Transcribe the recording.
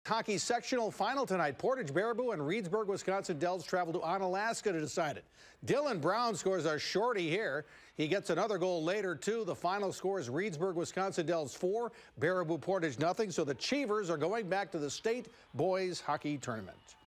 Hockey sectional final tonight. Portage-Baraboo and Reedsburg-Wisconsin Dells travel to Onalaska to decide it. Dylan Brown scores a shorty here. He gets another goal later, too. The final score is Reedsburg-Wisconsin Dells 4, Baraboo Portage nothing. So the Cheevers are going back to the state boys hockey tournament.